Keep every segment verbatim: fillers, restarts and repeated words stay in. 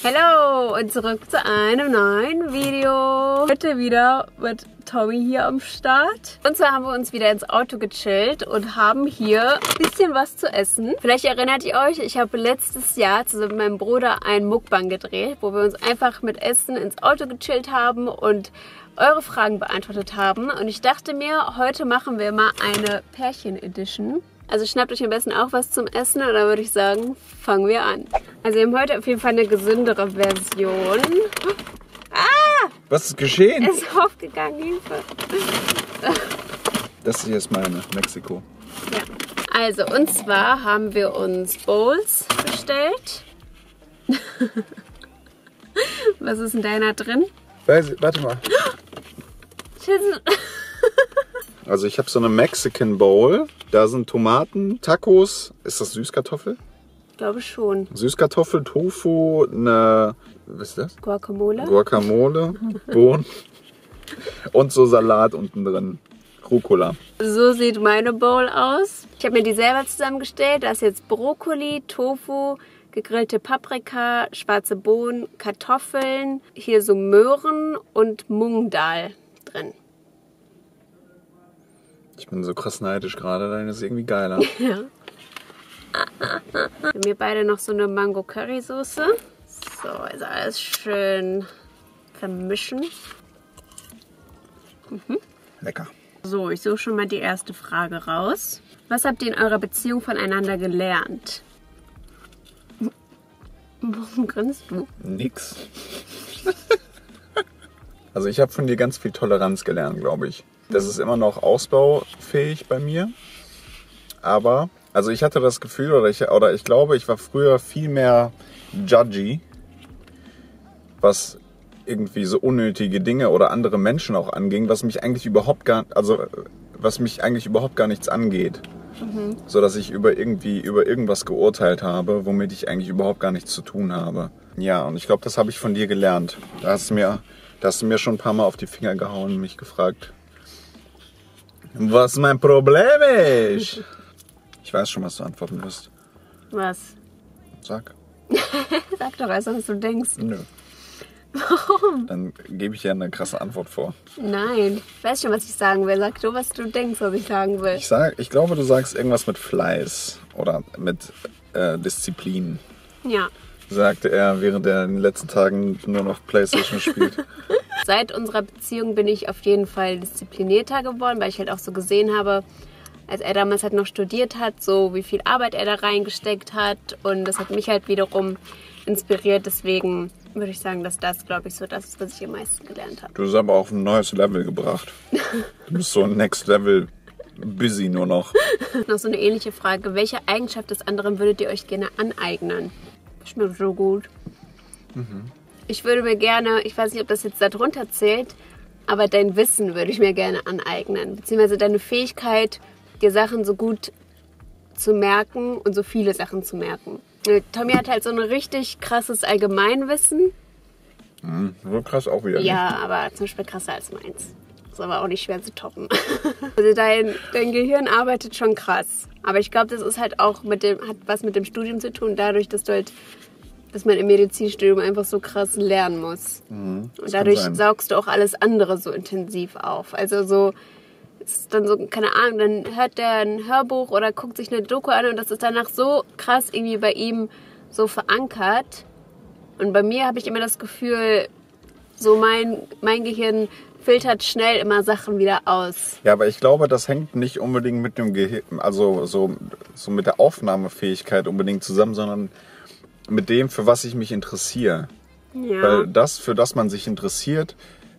Hallo und zurück zu einem neuen Video. Heute wieder mit Tommy hier am Start. Und zwar haben wir uns wieder ins Auto gechillt und haben hier ein bisschen was zu essen. Vielleicht erinnert ihr euch, ich habe letztes Jahr zusammen mit meinem Bruder einen Mukbang gedreht, wo wir uns einfach mit Essen ins Auto gechillt haben und eure Fragen beantwortet haben. Und ich dachte mir, heute machen wir mal eine Pärchen-Edition. Also schnappt euch am besten auch was zum Essen und dann würde ich sagen, fangen wir an. Also wir haben heute auf jeden Fall eine gesündere Version. Ah! Was ist geschehen? Es ist aufgegangen, Hilfe. Das hier ist meine, Mexiko. Ja. Also und zwar haben wir uns Bowls bestellt. Was ist in deiner drin? Weiß, warte mal. Scheiße. Also ich habe so eine Mexican Bowl. Da sind Tomaten, Tacos. Ist das Süßkartoffel? Ich glaube schon. Süßkartoffel, Tofu, eine... Was ist das? Guacamole. Guacamole, Bohnen und so Salat unten drin. Rucola. So sieht meine Bowl aus. Ich habe mir die selber zusammengestellt. Da ist jetzt Brokkoli, Tofu, gegrillte Paprika, schwarze Bohnen, Kartoffeln, hier so Möhren und Mung Dal drin. Ich bin so krass neidisch gerade, deine ist irgendwie geiler. Ja. Wir haben hier beide noch so eine Mango-Curry-Soße. So, also alles schön vermischen. Mhm. Lecker. So, ich suche schon mal die erste Frage raus. Was habt ihr in eurer Beziehung voneinander gelernt? Warum grinst du? Nix. Also ich habe von dir ganz viel Toleranz gelernt, glaube ich. Das ist immer noch ausbaufähig bei mir. Aber, also ich hatte das Gefühl, oder ich, oder ich glaube, ich war früher viel mehr judgy, was irgendwie so unnötige Dinge oder andere Menschen auch anging, was mich eigentlich überhaupt gar, also was mich eigentlich überhaupt gar nichts angeht. Mhm. So dass ich über irgendwie über irgendwas geurteilt habe, womit ich eigentlich überhaupt gar nichts zu tun habe. Ja, und ich glaube, das habe ich von dir gelernt. Da hast du mir, da hast du mir schon ein paar Mal auf die Finger gehauen und mich gefragt, was mein Problem ist. Ich weiß schon, was du antworten wirst. Was? Sag. Sag doch erst, was du denkst. Nö. Warum? Dann gebe ich ja eine krasse Antwort vor. Nein, ich weiß schon, was ich sagen will. Sag du, was du denkst, was ich sagen will. Ich, sag, ich glaube, du sagst irgendwas mit Fleiß oder mit äh, Disziplin. Ja. Sagte er, während er in den letzten Tagen nur noch Playstation spielt. Seit unserer Beziehung bin ich auf jeden Fall disziplinierter geworden, weil ich halt auch so gesehen habe, als er damals halt noch studiert hat, so wie viel Arbeit er da reingesteckt hat. Und das hat mich halt wiederum inspiriert. Deswegen würde ich sagen, dass das, glaube ich, so das ist, was ich am meisten gelernt habe. Du hast aber auf ein neues Level gebracht. Du bist so Next Level busy nur noch. Noch so eine ähnliche Frage. Welche Eigenschaft des anderen würdet ihr euch gerne aneignen? Schmeckt so gut. Mhm. Ich würde mir gerne, ich weiß nicht, ob das jetzt darunter zählt, aber dein Wissen würde ich mir gerne aneignen. Beziehungsweise deine Fähigkeit, dir Sachen so gut zu merken und so viele Sachen zu merken. Tommy hat halt so ein richtig krasses Allgemeinwissen. Mhm, so krass auch wieder. Ja, nicht. aber zum Beispiel krasser als meins. Ist aber auch nicht schwer zu toppen. Also dein, dein Gehirn arbeitet schon krass. Aber ich glaube, das ist halt auch mit dem, hat was mit dem Studium zu tun, dadurch, dass du halt, dass man im Medizinstudium einfach so krass lernen muss. Mhm, und dadurch saugst du auch alles andere so intensiv auf. Also so, ist dann so, keine Ahnung, dann hört der ein Hörbuch oder guckt sich eine Doku an und das ist danach so krass irgendwie bei ihm so verankert. Und bei mir habe ich immer das Gefühl, so mein, mein Gehirn filtert schnell immer Sachen wieder aus. Ja, aber ich glaube, das hängt nicht unbedingt mit dem Gehirn, also so, so mit der Aufnahmefähigkeit unbedingt zusammen, sondern mit dem, für was ich mich interessiere. Ja. Weil das, für das man sich interessiert,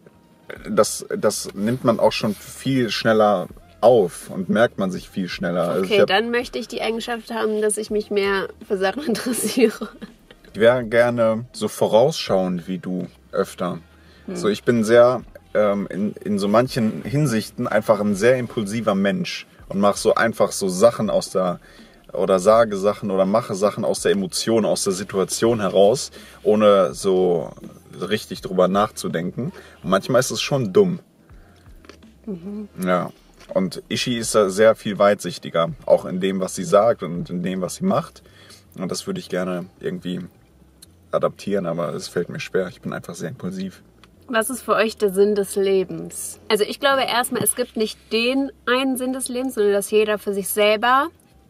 das, das nimmt man auch schon viel schneller auf und merkt man sich viel schneller. Okay, also ich hab, dann möchte ich die Eigenschaft haben, dass ich mich mehr für Sachen interessiere. Ich wäre gerne so vorausschauend wie du öfter. Hm. So, ich bin sehr, ähm, in, in so manchen Hinsichten einfach ein sehr impulsiver Mensch und mache so einfach so Sachen aus der, oder sage Sachen oder mache Sachen aus der Emotion, aus der Situation heraus, ohne so richtig drüber nachzudenken. Und manchmal ist es schon dumm. Mhm. Ja. Und Ishi ist da sehr viel weitsichtiger, auch in dem, was sie sagt und in dem, was sie macht. Und das würde ich gerne irgendwie adaptieren, aber es fällt mir schwer. Ich bin einfach sehr impulsiv. Was ist für euch der Sinn des Lebens? Also ich glaube erstmal, es gibt nicht den einen Sinn des Lebens, sondern dass jeder für sich selber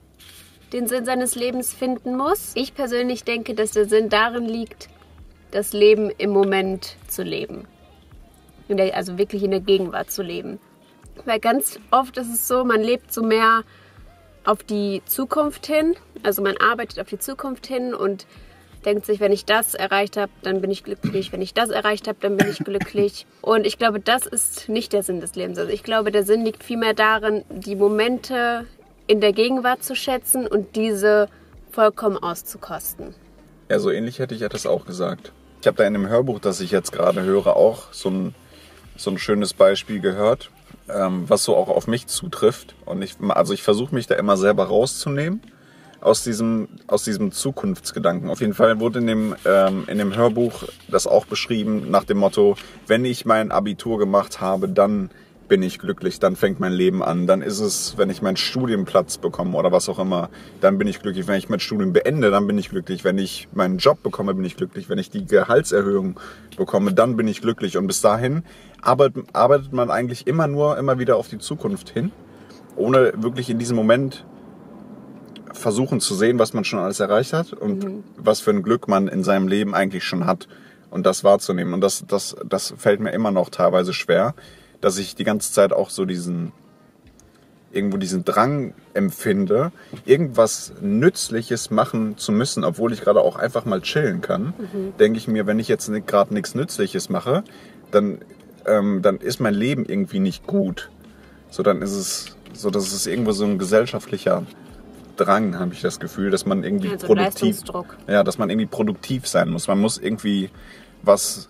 den Sinn seines Lebens finden muss. Ich persönlich denke, dass der Sinn darin liegt, das Leben im Moment zu leben. In der, also wirklich in der Gegenwart zu leben. Weil ganz oft ist es so, man lebt so mehr auf die Zukunft hin. Also man arbeitet auf die Zukunft hin und denkt sich, wenn ich das erreicht habe, dann bin ich glücklich. Wenn ich das erreicht habe, dann bin ich glücklich. Und ich glaube, das ist nicht der Sinn des Lebens. Also ich glaube, der Sinn liegt vielmehr darin, die Momente in der Gegenwart zu schätzen und diese vollkommen auszukosten. Ja, so ähnlich hätte ich ja das auch gesagt. Ich habe da in dem Hörbuch, das ich jetzt gerade höre, auch so ein, so ein schönes Beispiel gehört, ähm, was so auch auf mich zutrifft. Und ich, also ich versuche mich da immer selber rauszunehmen aus diesem, aus diesem Zukunftsgedanken. Auf jeden Fall wurde in dem, ähm, in dem Hörbuch das auch beschrieben nach dem Motto, wenn ich mein Abitur gemacht habe, dann bin ich glücklich, dann fängt mein Leben an. Dann ist es, wenn ich meinen Studienplatz bekomme oder was auch immer, dann bin ich glücklich. Wenn ich mein Studium beende, dann bin ich glücklich. Wenn ich meinen Job bekomme, bin ich glücklich. Wenn ich die Gehaltserhöhung bekomme, dann bin ich glücklich. Und bis dahin arbeitet, arbeitet man eigentlich immer nur, immer wieder auf die Zukunft hin, ohne wirklich in diesem Moment versuchen zu sehen, was man schon alles erreicht hat und mhm. was für ein Glück man in seinem Leben eigentlich schon hat und das wahrzunehmen. Und das, das, das fällt mir immer noch teilweise schwer, dass ich die ganze Zeit auch so diesen, irgendwo diesen Drang empfinde, irgendwas Nützliches machen zu müssen, obwohl ich gerade auch einfach mal chillen kann. Mhm. Denke ich mir, wenn ich jetzt gerade nichts Nützliches mache, dann, ähm, dann ist mein Leben irgendwie nicht gut. So, dann ist es so, dass es irgendwo so ein gesellschaftlicher Drang, habe ich das Gefühl, dass man irgendwie also produktiv, ja, dass man irgendwie produktiv sein muss. Man muss irgendwie was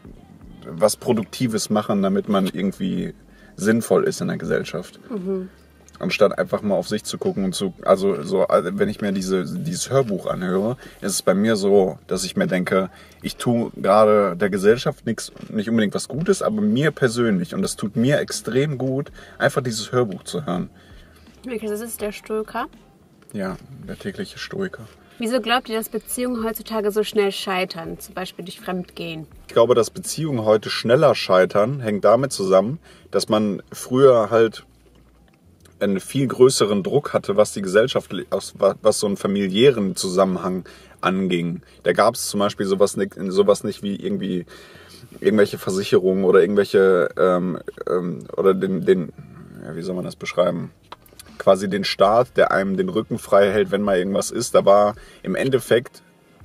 was Produktives machen, damit man irgendwie sinnvoll ist in der Gesellschaft. Mhm. Anstatt einfach mal auf sich zu gucken und zu, also so, wenn ich mir diese, dieses Hörbuch anhöre, ist es bei mir so, dass ich mir denke, ich tue gerade der Gesellschaft nichts, nicht unbedingt was Gutes, aber mir persönlich, und das tut mir extrem gut, einfach dieses Hörbuch zu hören. Das ist der Stoiker? Ja, der tägliche Stoiker. Wieso glaubt ihr, dass Beziehungen heutzutage so schnell scheitern, zum Beispiel durch Fremdgehen? Ich glaube, dass Beziehungen heute schneller scheitern, hängt damit zusammen, dass man früher halt einen viel größeren Druck hatte, was die Gesellschaft, was so einen familiären Zusammenhang anging. Da gab es zum Beispiel sowas nicht, sowas nicht wie irgendwie irgendwelche Versicherungen oder irgendwelche ähm, ähm, oder den, den ja, wie soll man das beschreiben? Quasi den Staat, der einem den Rücken frei hält, wenn mal irgendwas ist. Da war im Endeffekt,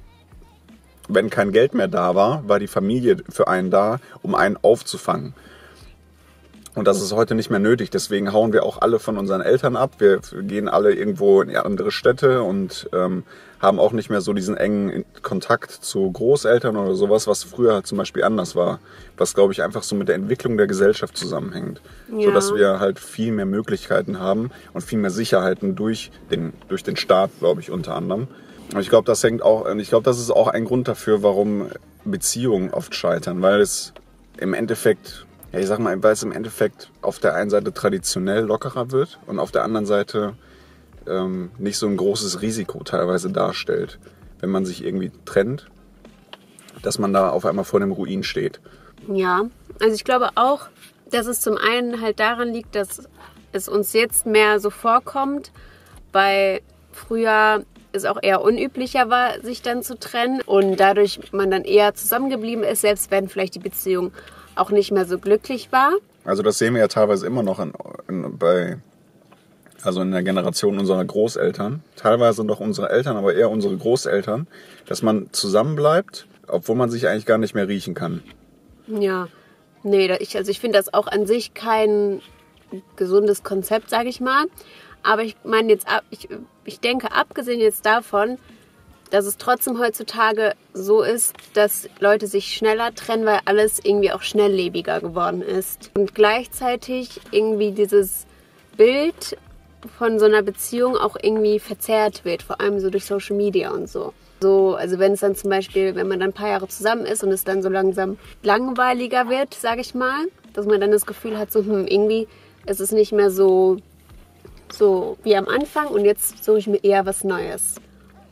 wenn kein Geld mehr da war, war die Familie für einen da, um einen aufzufangen. Und das ist heute nicht mehr nötig. Deswegen hauen wir auch alle von unseren Eltern ab. Wir gehen alle irgendwo in andere Städte und ähm, haben auch nicht mehr so diesen engen Kontakt zu Großeltern oder sowas, was früher halt zum Beispiel anders war. Was, glaube ich, einfach so mit der Entwicklung der Gesellschaft zusammenhängt. Ja. Sodass wir halt viel mehr Möglichkeiten haben und viel mehr Sicherheiten durch den, durch den Staat, glaube ich, unter anderem. Und ich glaube, das hängt auch, ich glaube, das ist auch ein Grund dafür, warum Beziehungen oft scheitern. Weil es im Endeffekt... Ja, ich sag mal, weil es im Endeffekt auf der einen Seite traditionell lockerer wird und auf der anderen Seite ähm, nicht so ein großes Risiko teilweise darstellt, wenn man sich irgendwie trennt, dass man da auf einmal vor dem Ruin steht. Ja, also ich glaube auch, dass es zum einen halt daran liegt, dass es uns jetzt mehr so vorkommt, weil früher es auch eher unüblicher war, sich dann zu trennen und dadurch man dann eher zusammengeblieben ist, selbst wenn vielleicht die Beziehung auch nicht mehr so glücklich war. Also das sehen wir ja teilweise immer noch in, in, bei, also in der Generation unserer Großeltern. Teilweise noch unsere Eltern, aber eher unsere Großeltern, dass man zusammenbleibt, obwohl man sich eigentlich gar nicht mehr riechen kann. Ja, nee, ich, also ich finde das auch an sich kein gesundes Konzept, sage ich mal. Aber ich meine jetzt, ich, ich denke, abgesehen jetzt davon, dass es trotzdem heutzutage so ist, dass Leute sich schneller trennen, weil alles irgendwie auch schnelllebiger geworden ist. Und gleichzeitig irgendwie dieses Bild von so einer Beziehung auch irgendwie verzerrt wird, vor allem so durch Social Media und so. So, also wenn es dann zum Beispiel, wenn man dann ein paar Jahre zusammen ist und es dann so langsam langweiliger wird, sage ich mal, dass man dann das Gefühl hat, so hm, irgendwie ist es nicht mehr so, so wie am Anfang und jetzt suche ich mir eher was Neues.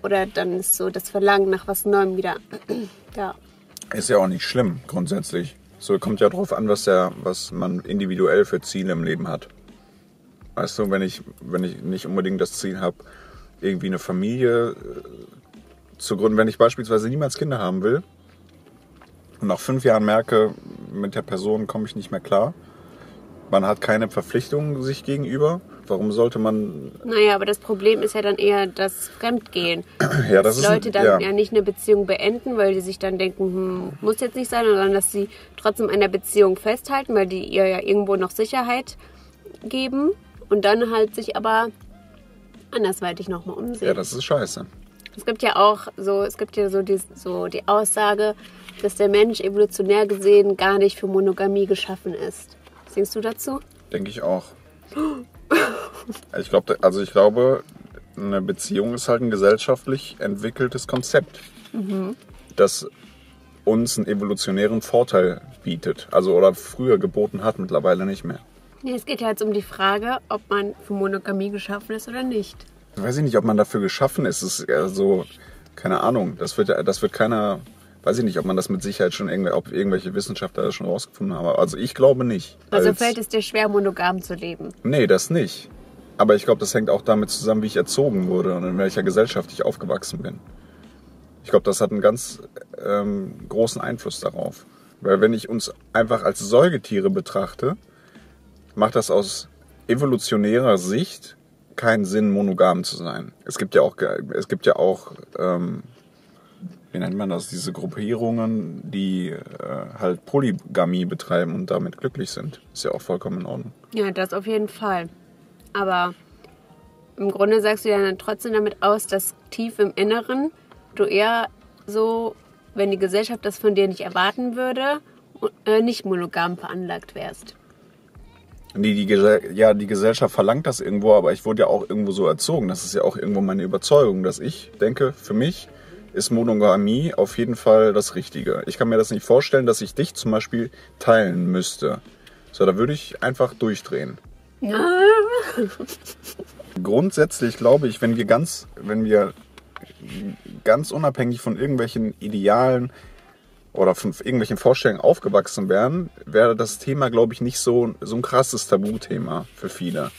oder dann ist so das Verlangen nach was Neuem wieder da. Ist ja auch nicht schlimm, grundsätzlich. So kommt ja drauf an, was, der, was man individuell für Ziele im Leben hat. Weißt du, wenn ich, wenn ich nicht unbedingt das Ziel habe, irgendwie eine Familie zu gründen, wenn ich beispielsweise niemals Kinder haben will und nach fünf Jahren merke, mit der Person komme ich nicht mehr klar, man hat keine Verpflichtungen sich gegenüber, warum sollte man... Naja, aber das Problem ist ja dann eher das Fremdgehen. Ja, das dass ist Leute ein, dann ja. ja nicht eine Beziehung beenden, weil die sich dann denken, hm, muss jetzt nicht sein, sondern dass sie trotzdem an der Beziehung festhalten, weil die ihr ja irgendwo noch Sicherheit geben und dann halt sich aber andersweitig nochmal umsehen. Ja, das ist scheiße. Es gibt ja auch so, es gibt ja so die, so die Aussage, dass der Mensch evolutionär gesehen gar nicht für Monogamie geschaffen ist. Was denkst du dazu? Denke ich auch. Ich glaube, also ich glaube, eine Beziehung ist halt ein gesellschaftlich entwickeltes Konzept, mhm. das uns einen evolutionären Vorteil bietet. Also oder früher geboten hat, mittlerweile nicht mehr. Nee, es geht ja jetzt um die Frage, ob man für Monogamie geschaffen ist oder nicht. Ich weiß nicht, ob man dafür geschaffen ist. Es ist eher so, keine Ahnung, das wird, das wird keiner... Weiß ich nicht, ob man das mit Sicherheit schon irgendwie, ob irgendwelche Wissenschaftler das schon rausgefunden haben. Also ich glaube nicht. Also als, fällt es dir schwer, monogam zu leben? Nee, das nicht. Aber ich glaube, das hängt auch damit zusammen, wie ich erzogen wurde und in welcher Gesellschaft ich aufgewachsen bin. Ich glaube, das hat einen ganz ähm, großen Einfluss darauf. Weil wenn ich uns einfach als Säugetiere betrachte, macht das aus evolutionärer Sicht keinen Sinn, monogam zu sein. Es gibt ja auch, es gibt ja auch ähm, wie nennt man das, diese Gruppierungen, die äh, halt Polygamie betreiben und damit glücklich sind. Ist ja auch vollkommen in Ordnung. Ja, das auf jeden Fall. Aber im Grunde sagst du ja dann trotzdem damit aus, dass tief im Inneren du eher so, wenn die Gesellschaft das von dir nicht erwarten würde, äh, nicht monogam veranlagt wärst. Die, die, ja, die Gesellschaft verlangt das irgendwo, aber ich wurde ja auch irgendwo so erzogen. Das ist ja auch irgendwo meine Überzeugung, dass ich denke, für mich ist Monogamie auf jeden Fall das Richtige. Ich kann mir das nicht vorstellen, dass ich dich zum Beispiel teilen müsste. So, da würde ich einfach durchdrehen. Grundsätzlich glaube ich, wenn wir ganz, wenn wir ganz unabhängig von irgendwelchen Idealen oder von irgendwelchen Vorstellungen aufgewachsen wären, wäre das Thema, glaube ich, nicht so, so ein krasses Tabuthema für viele.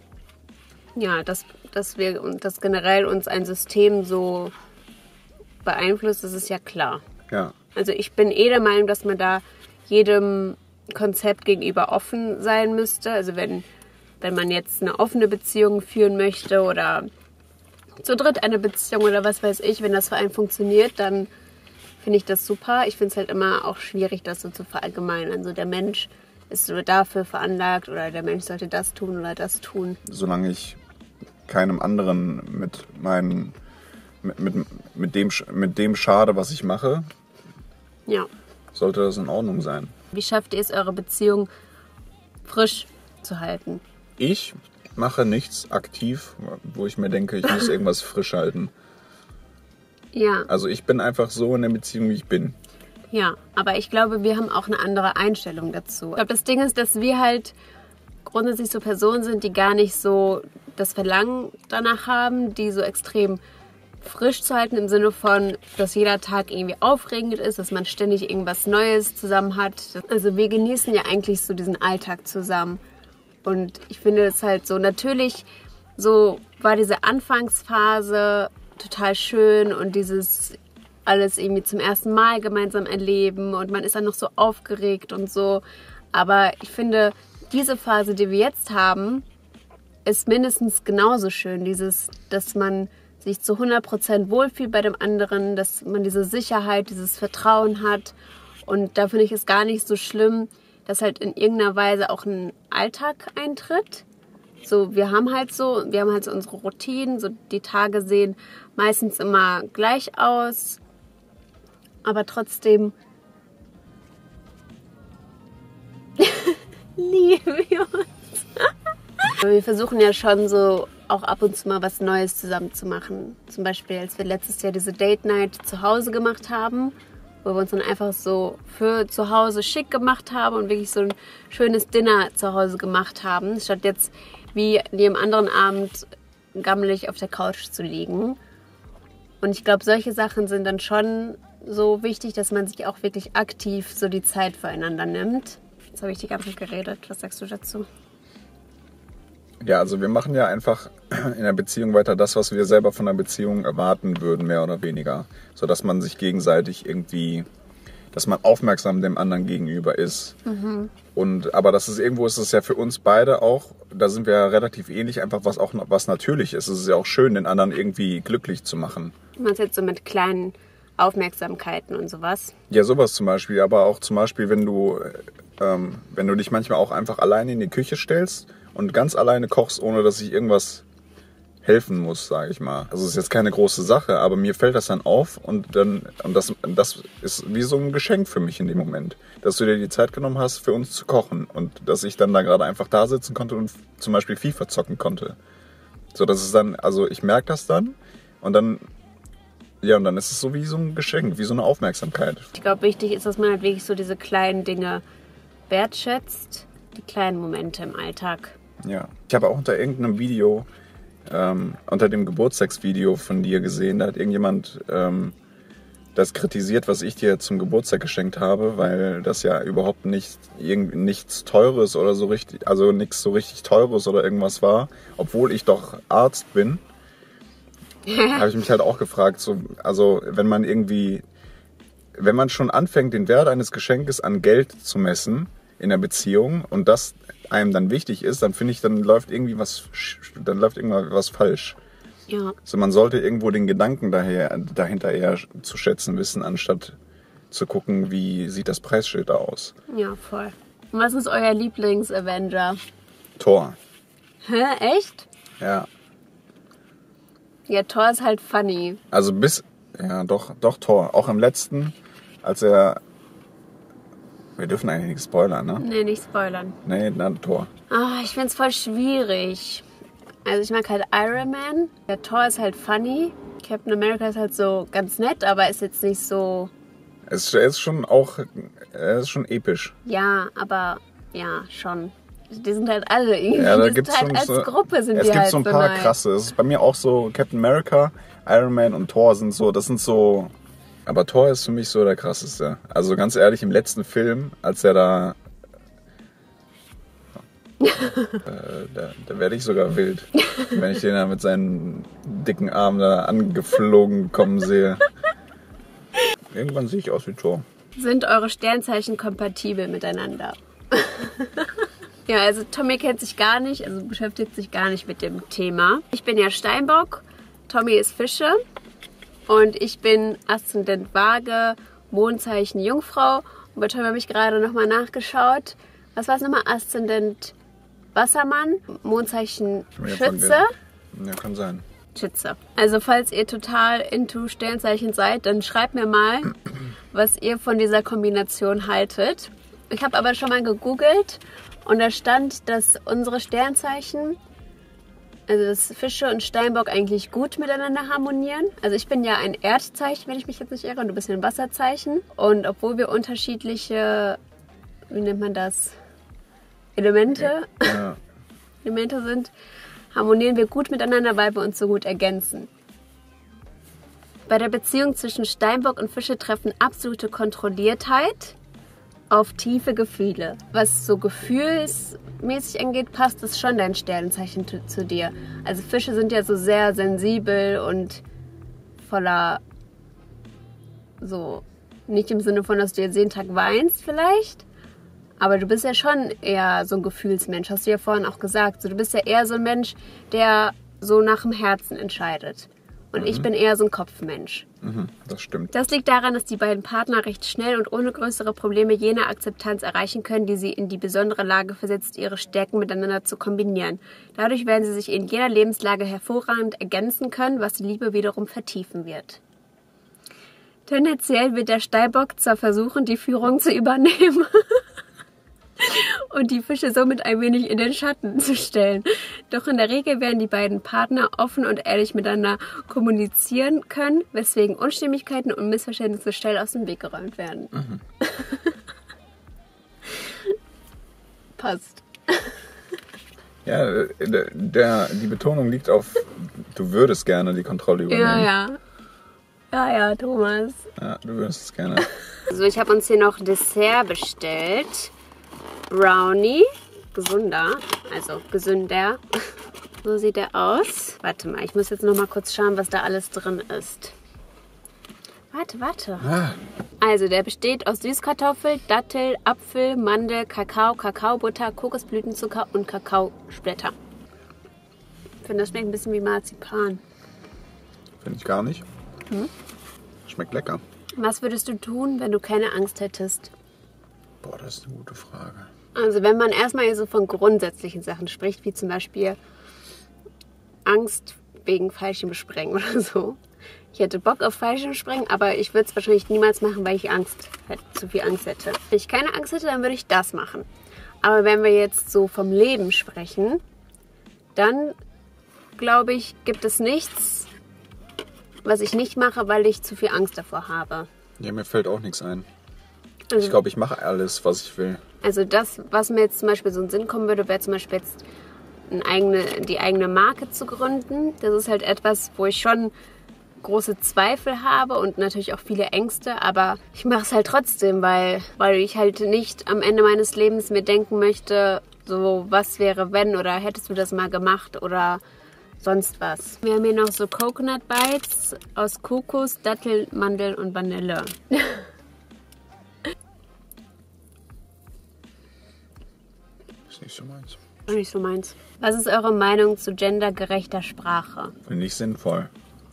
Ja, dass, dass wir dass generell uns ein System so beeinflusst, das ist ja klar. Ja. Also ich bin eh der Meinung, dass man da jedem Konzept gegenüber offen sein müsste. Also wenn, wenn man jetzt eine offene Beziehung führen möchte oder zu dritt eine Beziehung oder was weiß ich, wenn das für einen funktioniert, dann finde ich das super. Ich finde es halt immer auch schwierig, das so zu verallgemeinern. Also der Mensch ist so dafür veranlagt oder der Mensch sollte das tun oder das tun. Solange ich keinem anderen mit meinen Mit, mit, mit, dem, mit dem schade, was ich mache, ja. sollte das in Ordnung sein. Wie schafft ihr es, eure Beziehung frisch zu halten? Ich mache nichts aktiv, wo ich mir denke, ich muss irgendwas frisch halten. Ja. Also ich bin einfach so in der Beziehung, wie ich bin. Ja, aber ich glaube, wir haben auch eine andere Einstellung dazu. Ich glaube, das Ding ist, dass wir halt grundsätzlich so Personen sind, die gar nicht so das Verlangen danach haben, die so extrem frisch zu halten im Sinne von, dass jeder Tag irgendwie aufregend ist, dass man ständig irgendwas Neues zusammen hat. Also wir genießen ja eigentlich so diesen Alltag zusammen. Und ich finde es halt so, natürlich so war diese Anfangsphase total schön und dieses alles irgendwie zum ersten Mal gemeinsam erleben und man ist dann noch so aufgeregt und so. Aber ich finde, diese Phase, die wir jetzt haben, ist mindestens genauso schön. Dieses, dass man sich zu hundert Prozent wohlfühlt bei dem anderen, dass man diese Sicherheit, dieses Vertrauen hat. Und da finde ich es gar nicht so schlimm, dass halt in irgendeiner Weise auch ein Alltag eintritt. So, wir haben halt so, wir haben halt so unsere Routinen, so die Tage sehen meistens immer gleich aus, aber trotzdem lieben wir uns. Wir versuchen ja schon so auch ab und zu mal was Neues zusammen zu machen. Zum Beispiel, als wir letztes Jahr diese Date Night zu Hause gemacht haben, wo wir uns dann einfach so für zu Hause schick gemacht haben und wirklich so ein schönes Dinner zu Hause gemacht haben, statt jetzt wie an jedem anderen Abend gammelig auf der Couch zu liegen. Und ich glaube, solche Sachen sind dann schon so wichtig, dass man sich auch wirklich aktiv so die Zeit füreinander nimmt. Jetzt habe ich die ganze Zeit geredet. Was sagst du dazu? Ja, also wir machen ja einfach in der Beziehung weiter das, was wir selber von der Beziehung erwarten würden, mehr oder weniger. Sodass man sich gegenseitig irgendwie, dass man aufmerksam dem anderen gegenüber ist. Mhm. Und, aber das ist irgendwo ist es ja für uns beide auch, da sind wir ja relativ ähnlich, einfach was auch was natürlich ist. Es ist ja auch schön, den anderen irgendwie glücklich zu machen. Du meinst jetzt so mit kleinen Aufmerksamkeiten und sowas? Ja, sowas zum Beispiel. Aber auch zum Beispiel, wenn du, ähm, wenn du dich manchmal auch einfach alleine in die Küche stellst und ganz alleine kochst, ohne dass ich irgendwas helfen muss, sage ich mal. Also es ist jetzt keine große Sache, aber mir fällt das dann auf und dann und das, das ist wie so ein Geschenk für mich in dem Moment, dass du dir die Zeit genommen hast, für uns zu kochen und dass ich dann da gerade einfach da sitzen konnte und zum Beispiel FIFA zocken konnte. So, das ist dann, also ich merke das dann und dann, ja, und dann ist es so wie so ein Geschenk, wie so eine Aufmerksamkeit. Ich glaube, wichtig ist, dass man halt wirklich so diese kleinen Dinge wertschätzt, die kleinen Momente im Alltag. Ja, ich habe auch unter irgendeinem Video, ähm, unter dem Geburtstagsvideo von dir gesehen, da hat irgendjemand ähm, das kritisiert, was ich dir zum Geburtstag geschenkt habe, weil das ja überhaupt nicht irgend, nichts Teures oder so richtig, also nichts so richtig Teures oder irgendwas war, obwohl ich doch Arzt bin. Habe ich mich halt auch gefragt, so, also wenn man irgendwie, wenn man schon anfängt, den Wert eines Geschenkes an Geld zu messen in der Beziehung und das einem dann wichtig ist, dann finde ich, dann läuft irgendwie was, dann läuft irgendwas was falsch. Ja. Also man sollte irgendwo den Gedanken daher, dahinter eher zu schätzen wissen, anstatt zu gucken, wie sieht das Preisschild da aus. Ja, voll. Und was ist euer Lieblings-Avenger? Thor. Hä, echt? Ja. Ja, Thor ist halt funny. Also bis, ja doch, doch Thor. Auch im letzten, als er, wir dürfen eigentlich nicht spoilern, ne? Nee, nicht spoilern. Nee, dann Thor. Ah, ich find's voll schwierig. Also ich mag halt Iron Man. Der Thor ist halt funny. Captain America ist halt so ganz nett, aber ist jetzt nicht so... Es ist schon auch, er ist schon episch. Ja, aber ja, schon. Die sind halt alle irgendwie. Ja, da die gibt's sind halt schon als so, Gruppe sind es die gibt halt so ein paar nice. krasse. Es ist bei mir auch so, Captain America, Iron Man und Thor sind so, das sind so... Aber Thor ist für mich so der krasseste. Also ganz ehrlich, im letzten Film, als er da... äh, da, da werde ich sogar wild, wenn ich den da mit seinen dicken Armen da angeflogen kommen sehe. Irgendwann sehe ich aus wie Thor. Sind eure Sternzeichen kompatibel miteinander? Ja, also Tommy kennt sich gar nicht, also beschäftigt sich gar nicht mit dem Thema. Ich bin ja Steinbock, Tommy ist Fische und ich bin Aszendent Waage, Mondzeichen Jungfrau. Und bei Tommy habe ich gerade nochmal nachgeschaut. Was war es nochmal? Aszendent Wassermann, Mondzeichen Schütze. Ja, kann sein. Schütze. Also falls ihr total into Sternzeichen seid, dann schreibt mir mal, was ihr von dieser Kombination haltet. Ich habe aber schon mal gegoogelt und da stand, dass unsere Sternzeichen, also das Fische und Steinbock, eigentlich gut miteinander harmonieren. Also ich bin ja ein Erdzeichen, wenn ich mich jetzt nicht irre, und du bist ein Wasserzeichen. Und obwohl wir unterschiedliche, wie nennt man das, Elemente, Ja. Elemente sind, harmonieren wir gut miteinander, weil wir uns so gut ergänzen. Bei der Beziehung zwischen Steinbock und Fische treffen absolute Kontrolliertheit auf tiefe Gefühle. Was so gefühlsmäßig angeht, passt es schon dein Sternzeichen zu, zu dir. Also Fische sind ja so sehr sensibel und voller so, nicht im Sinne von, dass du jetzt jeden Tag weinst vielleicht, aber du bist ja schon eher so ein Gefühlsmensch, hast du ja vorhin auch gesagt. So, du bist ja eher so ein Mensch, der so nach dem Herzen entscheidet. Und mhm. ich bin eher so ein Kopfmensch. Mhm, das stimmt. Das liegt daran, dass die beiden Partner recht schnell und ohne größere Probleme jene Akzeptanz erreichen können, die sie in die besondere Lage versetzt, ihre Stärken miteinander zu kombinieren. Dadurch werden sie sich in jeder Lebenslage hervorragend ergänzen können, was die Liebe wiederum vertiefen wird. Tendenziell wird der Steinbock zwar versuchen, die Führung zu übernehmen und die Fische somit ein wenig in den Schatten zu stellen. Doch in der Regel werden die beiden Partner offen und ehrlich miteinander kommunizieren können, weswegen Unstimmigkeiten und Missverständnisse schnell aus dem Weg geräumt werden. Mhm. Passt. Ja, der, der, die Betonung liegt auf, du würdest gerne die Kontrolle übernehmen. Ja, ja. Ja, ja, Thomas. Ja, du würdest es gerne. Also ich habe uns hier noch Dessert bestellt. Brownie. Gesunder, also gesünder. So sieht er aus. Warte mal, ich muss jetzt noch mal kurz schauen, was da alles drin ist. Warte, warte. Ah. Also der besteht aus Süßkartoffel, Dattel, Apfel, Mandel, Kakao, Kakaobutter, Kokosblütenzucker und Kakaosplitter. Ich finde, das schmeckt ein bisschen wie Marzipan. Finde ich gar nicht. Hm? Schmeckt lecker. Was würdest du tun, wenn du keine Angst hättest? Boah, das ist eine gute Frage. Also wenn man erstmal so von grundsätzlichen Sachen spricht, wie zum Beispiel Angst wegen Fallschirmspringen oder so. Ich hätte Bock auf Fallschirmspringen, aber ich würde es wahrscheinlich niemals machen, weil ich Angst hätte, zu viel Angst hätte. Wenn ich keine Angst hätte, dann würde ich das machen. Aber wenn wir jetzt so vom Leben sprechen, dann glaube ich, gibt es nichts, was ich nicht mache, weil ich zu viel Angst davor habe. Ja, mir fällt auch nichts ein. Also, ich glaube, ich mache alles, was ich will. Also das, was mir jetzt zum Beispiel so in den Sinn kommen würde, wäre zum Beispiel jetzt eine eigene, die eigene Marke zu gründen. Das ist halt etwas, wo ich schon große Zweifel habe und natürlich auch viele Ängste, aber ich mache es halt trotzdem, weil, weil ich halt nicht am Ende meines Lebens mir denken möchte, so was wäre wenn oder hättest du das mal gemacht oder sonst was. Wir haben hier noch so Coconut Bites aus Kokos, Dattel, Mandel und Vanille. Ist nicht so meins. Auch nicht so meins. Was ist eure Meinung zu gendergerechter Sprache? Finde ich sinnvoll.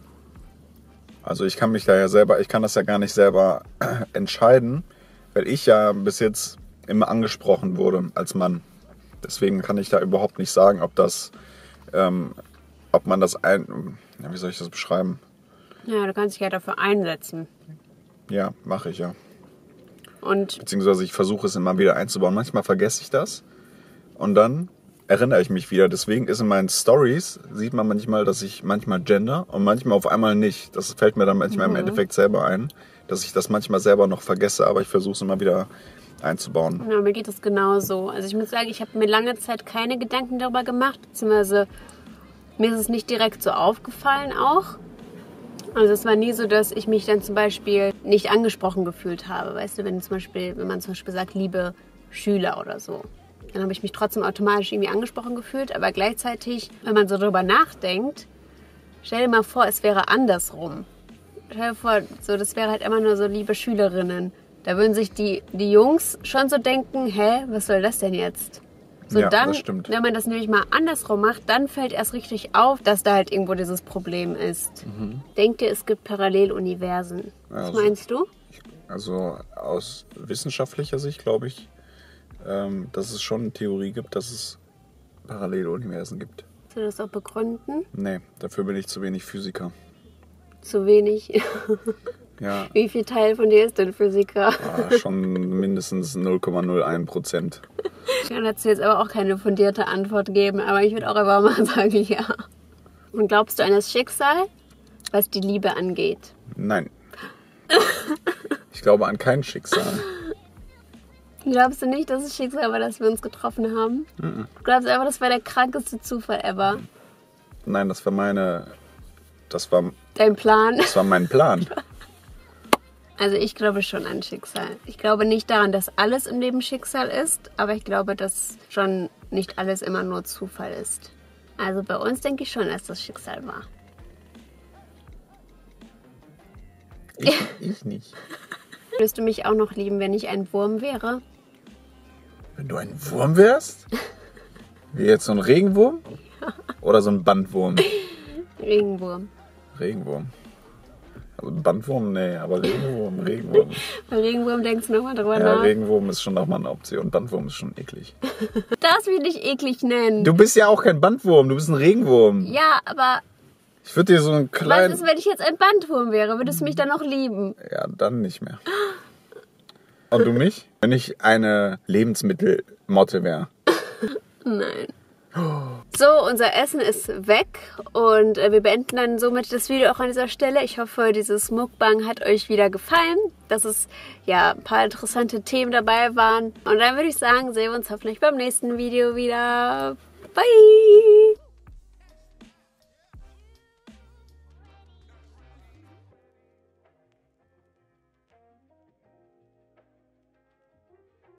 Also ich kann mich da ja selber, ich kann das ja gar nicht selber äh, entscheiden, weil ich ja bis jetzt immer angesprochen wurde als Mann. Deswegen kann ich da überhaupt nicht sagen, ob das, ähm, ob man das ein, ja, wie soll ich das beschreiben? Ja, du kannst dich ja dafür einsetzen. Ja, mache ich ja. Und Beziehungsweise ich versuche es immer wieder einzubauen. Manchmal vergesse ich das und dann erinnere ich mich wieder. Deswegen ist in meinen Stories, sieht man manchmal, dass ich manchmal gender und manchmal auf einmal nicht. Das fällt mir dann manchmal mhm. im Endeffekt selber ein, dass ich das manchmal selber noch vergesse, aber ich versuche es immer wieder einzubauen. Ja, mir geht das genauso. Also ich muss sagen, ich habe mir lange Zeit keine Gedanken darüber gemacht, beziehungsweise mir ist es nicht direkt so aufgefallen auch. Also es war nie so, dass ich mich dann zum Beispiel nicht angesprochen gefühlt habe. Weißt du, wenn zum Beispiel, wenn man zum Beispiel sagt, liebe Schüler oder so, dann habe ich mich trotzdem automatisch irgendwie angesprochen gefühlt. Aber gleichzeitig, wenn man so drüber nachdenkt, stell dir mal vor, es wäre andersrum. Stell dir vor, so, das wäre halt immer nur so liebe Schülerinnen. Da würden sich die, die Jungs schon so denken, hä, was soll das denn jetzt? So, ja, dann, das stimmt. wenn man das nämlich mal andersrum macht, dann fällt erst richtig auf, dass da halt irgendwo dieses Problem ist. Mhm. Denkt ihr, es gibt Paralleluniversen? Was also, meinst du? Also aus wissenschaftlicher Sicht glaube ich, ähm, dass es schon eine Theorie gibt, dass es Paralleluniversen gibt. Kannst du das auch begründen? Nee, dafür bin ich zu wenig Physiker. Zu wenig? Ja. Wie viel Teil von dir ist denn Physiker? Ja, schon mindestens null Komma null eins Prozent. Ich kann dazu jetzt aber auch keine fundierte Antwort geben, aber ich würde auch einfach mal sagen, ja. Und glaubst du an das Schicksal, was die Liebe angeht? Nein. Ich glaube an kein Schicksal. Glaubst du nicht, dass es Schicksal war, dass wir uns getroffen haben? Mhm. Du glaubst einfach, das war der krankeste Zufall ever? Nein, das war meine... Das war... Dein Plan? Das war mein Plan. Also ich glaube schon an Schicksal. Ich glaube nicht daran, dass alles im Leben Schicksal ist, aber ich glaube, dass schon nicht alles immer nur Zufall ist. Also bei uns denke ich schon, dass das Schicksal war. Ich, ich nicht. Würdest du mich auch noch lieben, wenn ich ein Wurm wäre? Wenn du ein Wurm wärst? Wie jetzt so ein Regenwurm? Ja. Oder so ein Bandwurm? Regenwurm. Regenwurm. Also Bandwurm, nee, aber Regenwurm, Regenwurm. Bei Regenwurm denkst du nochmal drüber Ja, nach. Regenwurm ist schon nochmal eine Option. Bandwurm ist schon eklig. Das will ich eklig nennen. Du bist ja auch kein Bandwurm, du bist ein Regenwurm. Ja, aber Ich würde dir so einen kleinen... was ist, wenn ich jetzt ein Bandwurm wäre? Würdest du mich dann noch lieben? Ja, dann nicht mehr. Und du mich? Wenn ich eine Lebensmittelmotte wäre. Nein. So, unser Essen ist weg und äh, wir beenden dann somit das Video auch an dieser Stelle. Ich hoffe, dieses Mukbang hat euch wieder gefallen, dass es ja ein paar interessante Themen dabei waren. Und dann würde ich sagen, sehen wir uns hoffentlich beim nächsten Video wieder. Bye!